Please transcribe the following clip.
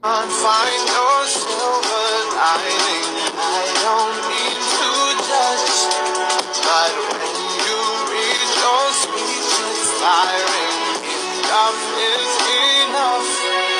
Can't find your silver lining. I don't mean to judge, but when you reach your sweetest tiring, enough is enough.